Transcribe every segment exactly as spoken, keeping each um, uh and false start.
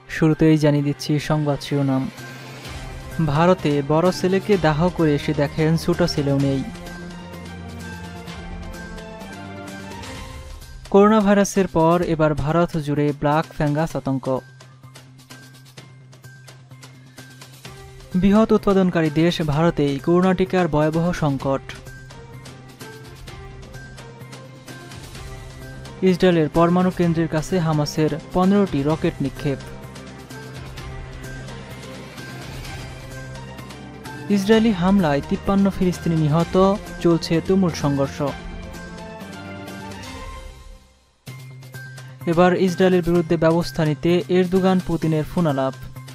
শুরুতেই জানিয়ে দিচ্ছি সংবাদ শিরোনাম। ভারতে বড় ছেলেকে দাহ করে এসে দেখেন ছোট ছেলেও নেই। করোনা ভাইরাসের পর এবার ভারত জুড়ে ব্ল্যাক ফ্যাঙ্গাস আতঙ্ক। বৃহৎ উৎপাদনকারী দেশ ভারতেই করোনা টিকার ভয়াবহ সংকট। ইসরায়েলের পরমাণু কেন্দ্রের কাছে হামাসের পনেরোটি রকেট নিক্ষেপ। ইসরায়েলি হামলায় তিপ্পান্ন ফিলিস্তিনি নিহত, চলছে তুমুল সংঘর্ষ। এবার ইসরায়েলের বিরুদ্ধে ব্যবস্থা নিতে এরদোগান পুতিনের ফোন আলাপ।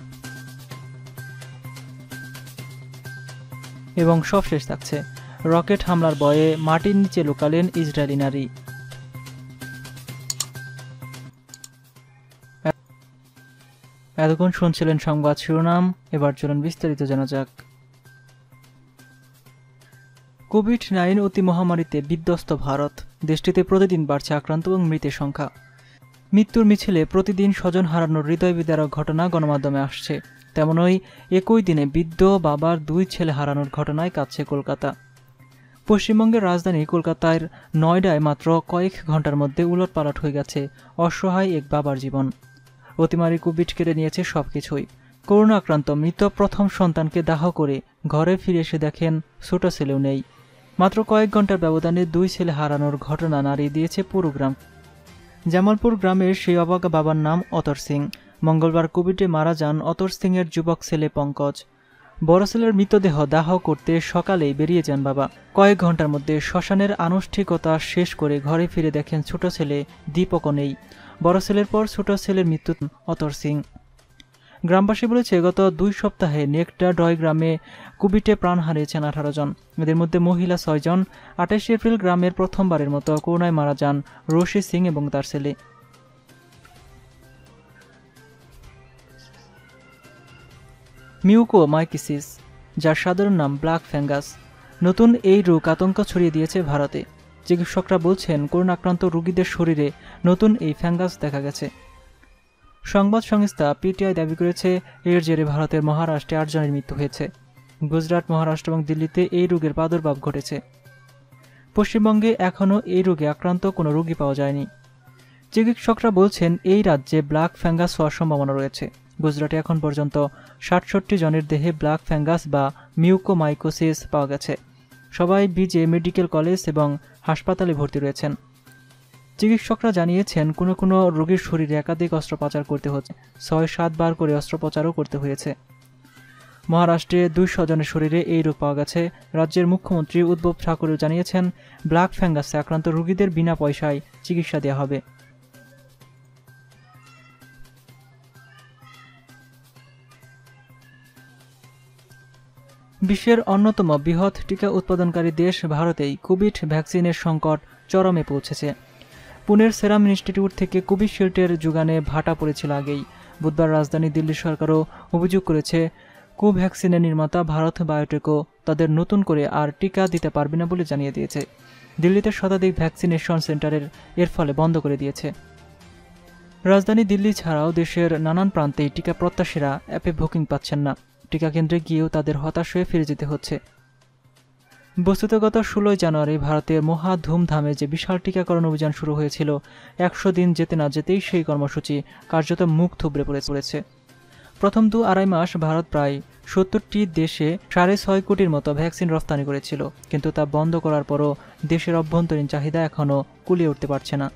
এবং সবশেষ থাকছে রকেট হামলার ভয়ে মাটির নিচে লুকালেন ইসরায়েলি নারী। এতক্ষণ শুনছিলেন সংবাদ শিরোনাম, এবার চলুন বিস্তারিত জানা যাক। কোভিড নাইন অতি মহামারীতে বিধ্বস্ত ভারত। দেশটিতে প্রতিদিন বাড়ছে আক্রান্ত এবং মৃতের সংখ্যা। মৃত্যুর মিছিলে প্রতিদিন স্বজন হারানোর হৃদয় বিদারক ঘটনা গণমাধ্যমে আসছে। তেমনই একই দিনে বৃদ্ধ বাবার দুই ছেলে হারানোর ঘটনায় কাঁদছে কলকাতা। পশ্চিমবঙ্গের রাজধানী কলকাতার নয়ডায় মাত্র কয়েক ঘন্টার মধ্যে উলটপালট হয়ে গেছে অসহায় এক বাবার জীবন। অতিমারি কোভিড কেড়ে নিয়েছে সবকিছুই। করোনা আক্রান্ত মৃত প্রথম সন্তানকে দাহ করে ঘরে ফিরে এসে দেখেন ছোট ছেলেও নেই। মাত্র কয়েক ঘন্টার ব্যবধানে দুই ছেলে হারানোর ঘটনা নাড়িয়ে দিয়েছে পুরো গ্রাম। জামালপুর গ্রামের সেই অবাক বাবার নাম অতর সিং। মঙ্গলবার কোভিডে মারা যান অতর সিংয়ের যুবক ছেলে পঙ্কজ। বড় ছেলের মৃতদেহ দাহ করতে সকালেই বেরিয়ে যান বাবা। কয়েক ঘন্টার মধ্যে শ্মশানের আনুষ্ঠানিকতা শেষ করে ঘরে ফিরে দেখেন ছোট ছেলে দীপকও নেই। বড় ছেলের পর ছোট ছেলের মৃত্যু অতর সিং। গ্রামবাসী বলেছে, গত দুই সপ্তাহে নেকটা ডয় গ্রামে কোভিডে প্রাণ হারিয়েছেন আঠারো জন। এদের মধ্যে মহিলা ছয় জন। আঠাশে এপ্রিল গ্রামের প্রথমবারের মতো করোনায় মারা যান রশি সিং এবং তার ছেলে। মিউকো মাইকোসিস, যার সাধারণ নাম ব্ল্যাক ফ্যাঙ্গাস, নতুন এই রোগ আতঙ্ক ছড়িয়ে দিয়েছে ভারতে। চিকিৎসকরা বলছেন, করোনা আক্রান্ত রোগীদের শরীরে নতুন এই ফ্যাঙ্গাস দেখা গেছে। সংবাদ সংস্থা পিটিআই দাবি করেছে, এর জেরে ভারতের মহারাষ্ট্রে আটজনের মৃত্যু হয়েছে। গুজরাট, মহারাষ্ট্র এবং দিল্লিতে এই রোগের প্রাদুর্ভাব ঘটেছে। পশ্চিমবঙ্গে এখনও এই রোগে আক্রান্ত কোনো রোগী পাওয়া যায়নি। চিকিৎসকরা বলছেন, এই রাজ্যে ব্ল্যাক ফ্যাঙ্গাস হওয়ার সম্ভাবনা রয়েছে। গুজরাটে এখন পর্যন্ত সাতষট্টি জনের দেহে ব্ল্যাক ফ্যাঙ্গাস বা মিউকোমাইকোসিস পাওয়া গেছে। সবাই বিজে মেডিকেল কলেজ এবং হাসপাতালে ভর্তি রয়েছেন। চিকিৎসকরা জানিয়েছেন, কোনো কোনো রোগীর শরীরে একাধিক অস্ত্রোপচার করতে হচ্ছে। ছয় সাতবার করে অস্ত্রোপচারও করতে হয়েছে। মহারাষ্ট্রে দুইশো জনের শরীরে এই রোগ পাওয়া গেছে। রাজ্যের মুখ্যমন্ত্রী উদ্ধব ঠাকুরেও জানিয়েছেন, ব্ল্যাক ফ্যাঙ্গাসে আক্রান্ত রোগীদের বিনা পয়সায় চিকিৎসা দেওয়া হবে। বিশ্বের অন্যতম বৃহৎ টিকা উৎপাদনকারী দেশ ভারতেই কোভিড ভ্যাকসিনের সংকট চরমে পৌঁছেছে। পুনের সেরাম ইনস্টিটিউট থেকে কোভিশিল্ডের যোগানে ভাটা পড়েছিল আগেই। বুধবার রাজধানী দিল্লি সরকারও অভিযোগ করেছে, কোভ্যাক্সিনের নির্মাতা ভারত বায়োটেকও তাদের নতুন করে আর টিকা দিতে পারবে না বলে জানিয়ে দিয়েছে। দিল্লিতে শতাধিক ভ্যাকসিনেশন সেন্টারের এর ফলে বন্ধ করে দিয়েছে। রাজধানী দিল্লি ছাড়াও দেশের নানান প্রান্তেই টিকা প্রত্যাশীরা অ্যাপে বুকিং পাচ্ছেন না। টিকা কেন্দ্রে গিয়েও তাদের হতাশ হয়ে ফিরে যেতে হচ্ছে। বস্তুত গত ষোলোই জানুয়ারি ভারতে মহা ধুমধামে যে বিশাল টিকাকরণ অভিযান শুরু হয়েছিল, একশো দিন যেতে না যেতেই সেই কর্মসূচি কার্যত মুখ থুবড়ে পড়েছে। প্রথম দু আড়াই মাস ভারত প্রায় সত্তরটি দেশে সাড়ে ছয় কোটির মতো ভ্যাকসিন রফতানি করেছিল, কিন্তু তা বন্ধ করার পরও দেশের অভ্যন্তরীণ চাহিদা এখনও কুলিয়ে উঠতে পারছে না।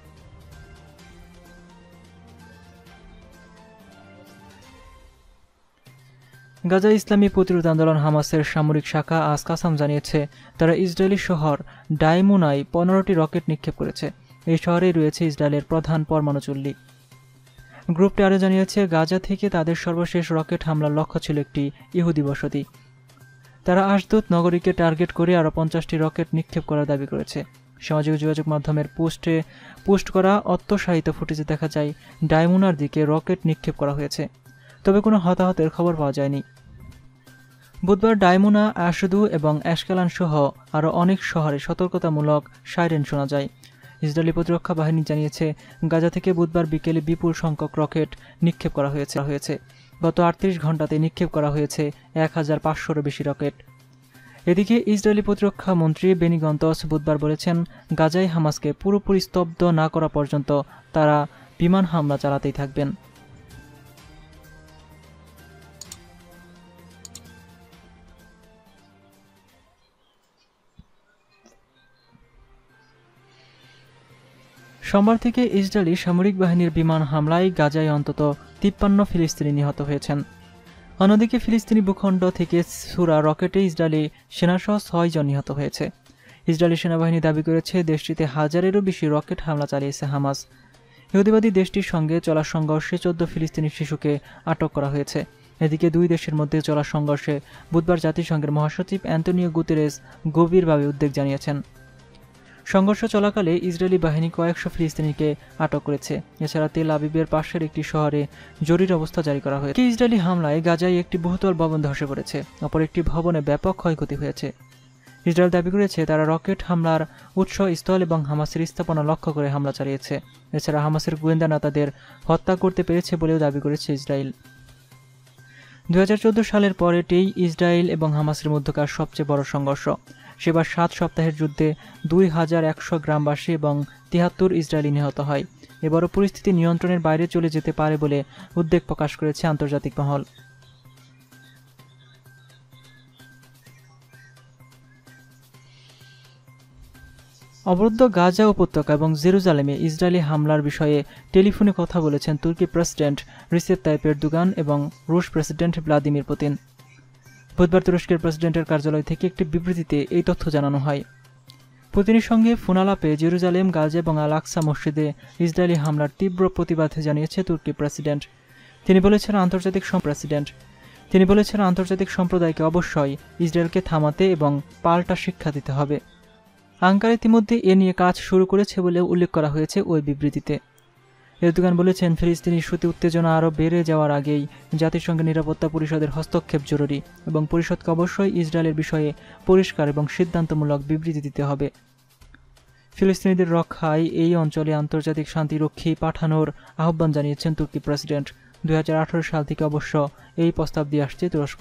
গাজা ইসলামী প্রতিরোধ আন্দোলন হামাসের সামরিক শাখা আজ কাসাম জানিয়েছে, তারা ইসরায়েলি শহর ডাইমোনায় পনেরোটি রকেট নিক্ষেপ করেছে। এই শহরেই রয়েছে ইসরায়েলের প্রধান পরমাণু চুল্লি। গ্রুপটি আরও জানিয়েছে, গাজা থেকে তাদের সর্বশেষ রকেট হামলার লক্ষ্য ছিল একটি ইহুদি বসতি। তারা আশদুত নগরীকে টার্গেট করে আরও পঞ্চাশটি রকেট নিক্ষেপ করার দাবি করেছে। সামাজিক যোগাযোগ মাধ্যমের পোস্টে পোস্ট করা অত্যুৎসাহিত ফুটেজে দেখা যায় ডাইমোনার দিকে রকেট নিক্ষেপ করা হয়েছে, তবে কোনো হতাহতের খবর পাওয়া যায়নি। বুধবার ডাইমোনা, আশদু এবং অ্যাশকেলান সহ আরও অনেক শহরে সতর্কতামূলক সাইরেন শোনা যায়। ইসরায়েলি প্রতিরক্ষা বাহিনী জানিয়েছে, গাজা থেকে বুধবার বিকেলে বিপুল সংখ্যক রকেট নিক্ষেপ করা হয়েছে। গত আটত্রিশ ঘণ্টাতে নিক্ষেপ করা হয়েছে এক হাজার পাঁচশোরও বেশি রকেট। এদিকে ইসরায়েলি প্রতিরক্ষা মন্ত্রী বেনি গন্তস বুধবার বলেছেন, গাজায় হামাসকে পুরোপুরি স্তব্ধ না করা পর্যন্ত তারা বিমান হামলা চালাতেই থাকবেন। সোমবার থেকে ইসরায়েলি সামরিক বাহিনীর বিমান হামলায় গাজায় অন্তত তিপ্পান্ন ফিলিস্তিনি নিহত হয়েছেন। অন্যদিকে ফিলিস্তিনি ভূখণ্ড থেকে ছুড়া রকেটে ইসরায়েলি সেনাসহ ছয় জন নিহত হয়েছে। ইসরায়েলি সেনাবাহিনী দাবি করেছে, দেশটিতে হাজারেরও বেশি রকেট হামলা চালিয়েছে হামাস। ইহুদিবাদী দেশটির সঙ্গে চলা সংঘর্ষে চোদ্দ ফিলিস্তিনি শিশুকে আটক করা হয়েছে। এদিকে দুই দেশের মধ্যে চলা সংঘর্ষে বুধবার জাতিসংঘের মহাসচিব অ্যান্তোনিও গুতেরেস গভীরভাবে উদ্বেগ জানিয়েছেন। সংঘর্ষ চলাকালে ইসরায়েলি বাহিনী কয়েকশো ফিলিস্তিনিকে আটক করেছে। এছাড়া তেল আবিবের পাশের একটি শহরে জরুরি অবস্থা জারি করা হয়েছে। ইসরায়েলি হামলায় গাজায় একটি বহুতল ভবন ধসে পড়েছে, অপর একটি ভবনে ব্যাপক ক্ষয়ক্ষতি হয়েছে। ইসরায়েল দাবি করেছে, তারা রকেট হামলার উৎস স্থল এবং হামাসের স্থাপনা লক্ষ্য করে হামলা চালিয়েছে। এছাড়া হামাসের গোয়েন্দা নেতাদের হত্যা করতে পেরেছে বলেও দাবি করেছে ইসরায়েল। দুই হাজার চোদ্দ সালের পর এটিই ইসরায়েল এবং হামাসের মধ্যকার সবচেয়ে বড় সংঘর্ষ। সেবার সাত সপ্তাহের যুদ্ধে দুই হাজার একশো গ্রামবাসী এবং তিয়াত্তর ইসরায়েলি নিহত হয়। এবারও পরিস্থিতি নিয়ন্ত্রণের বাইরে চলে যেতে পারে বলে উদ্বেগ প্রকাশ করেছে আন্তর্জাতিক মহল। অবরুদ্ধ গাজা উপত্যকা এবং জেরুজালেমে ইসরায়েলি হামলার বিষয়ে টেলিফোনে কথা বলেছেন তুর্কি প্রেসিডেন্ট রিসেপ তাইপ এরদোগান এবং রুশ প্রেসিডেন্ট ভ্লাদিমির পুতিন। বুধবার তুরস্কের প্রেসিডেন্টের কার্যালয় থেকে একটি বিবৃতিতে এই তথ্য জানানো হয়। পুতিনের সঙ্গে ফোনালাপে জেরুজালেম, গাজা এবং আল আকসা মসজিদে ইসরায়েলি হামলার তীব্র প্রতিবাদ জানিয়েছে তুর্কি প্রেসিডেন্ট। তিনি বলেছেন আন্তর্জাতিক প্রেসিডেন্ট তিনি বলেছেন আন্তর্জাতিক সম্প্রদায়কে অবশ্যই ইসরায়েলকে থামাতে এবং পাল্টা শিক্ষা দিতে হবে। আঙ্কারা ইতিমধ্যে এ নিয়ে কাজ শুরু করেছে বলেও উল্লেখ করা হয়েছে ওই বিবৃতিতে। এরদোগান বলেছেন, ফিলিস্তিনি ইস্যুতে উত্তেজনা আরও বেড়ে যাওয়ার আগেই জাতিসংঘের নিরাপত্তা পরিষদের হস্তক্ষেপ জরুরি এবং পরিষদকে অবশ্যই ইসরায়েলের বিষয়ে পরিষ্কার এবং সিদ্ধান্তমূলক বিবৃতি দিতে হবে। ফিলিস্তিনিদের রক্ষায় এই অঞ্চলে আন্তর্জাতিক শান্তিরক্ষী পাঠানোর আহ্বান জানিয়েছেন তুর্কি প্রেসিডেন্ট। দুই হাজার আঠারো সাল থেকে অবশ্য এই প্রস্তাব দিয়ে আসছে তুরস্ক।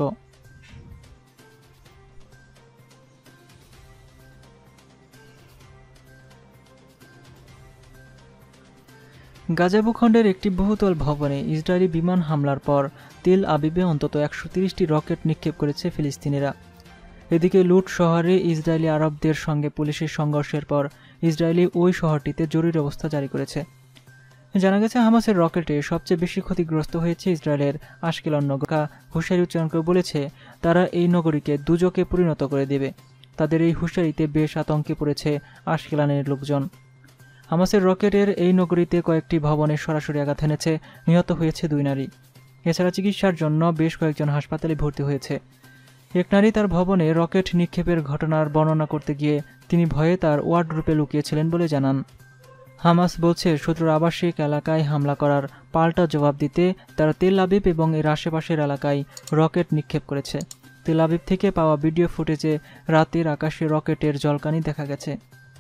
গাজা ভূখণ্ডের একটি বহুতল ভবনে ইসরায়েলি বিমান হামলার পর তেল আবিবে অন্তত একশো তিরিশটি রকেট নিক্ষেপ করেছে ফিলিস্তিনিরা। এদিকে লুট শহরে ইসরায়েলি আরবদের সঙ্গে পুলিশের সংঘর্ষের পর ইসরায়েলি ওই শহরটিতে জরুরি অবস্থা জারি করেছে। জানা গেছে, হামাসের রকেটে সবচেয়ে বেশি ক্ষতিগ্রস্ত হয়েছে ইসরায়েলের আশকেলন নগর। হুঁশিয়ারি উচ্চারণ করে বলেছে, তারা এই নগরীকে দুজকে পরিণত করে দেবে। তাদের এই হুঁশিয়ারিতে বেশ আতঙ্কে পড়েছে আশকেলনের লোকজন। হামাসের রকেটের এই নগরীতে কয়েকটি ভবনে সরাসরি আঘাত হেনেছে, নিহত হয়েছে দুই নারী। এছাড়া চিকিৎসার জন্য বেশ কয়েকজন হাসপাতালে ভর্তি হয়েছে। এক নারী তার ভবনে রকেট নিক্ষেপের ঘটনার বর্ণনা করতে গিয়ে তিনি ভয়ে তার ওয়ার্ডরোবে লুকিয়েছিলেন বলে জানান। হামাস বলছে, শত্রুর আবাসিক এলাকায় হামলা করার পাল্টা জবাব দিতে তারা তেল আবিব এবং এর আশেপাশের এলাকায় রকেট নিক্ষেপ করেছে। তেল আবিব থেকে পাওয়া ভিডিও ফুটেজে রাতের আকাশে রকেটের ঝলকানি দেখা গেছে।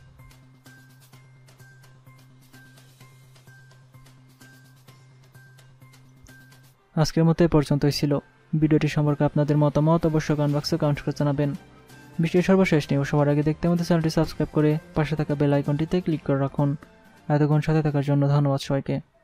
আজকের মতো এ পর্যন্তই ছিল। ভিডিওটি সম্পর্কে আপনাদের মতামত অবশ্যই কমেন্ট বক্সে কমেন্ট করে জানাবেন। বিশ্বের সর্বশেষ নিউজ সবার আগে দেখতে আমাদের চ্যানেলটি সাবস্ক্রাইব করে পাশে থাকা বেল আইকনটিতে ক্লিক করে রাখুন। এতক্ষণ সাথে থাকার জন্য ধন্যবাদ সবাইকে।